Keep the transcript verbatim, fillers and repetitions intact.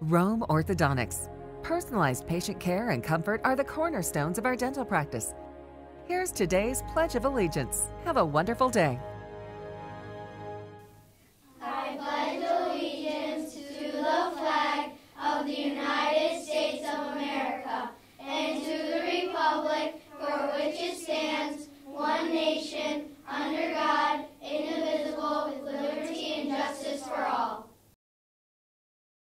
Rome Orthodontics. Personalized patient care and comfort are the cornerstones of our dental practice. Here's today's Pledge of Allegiance. Have a wonderful day.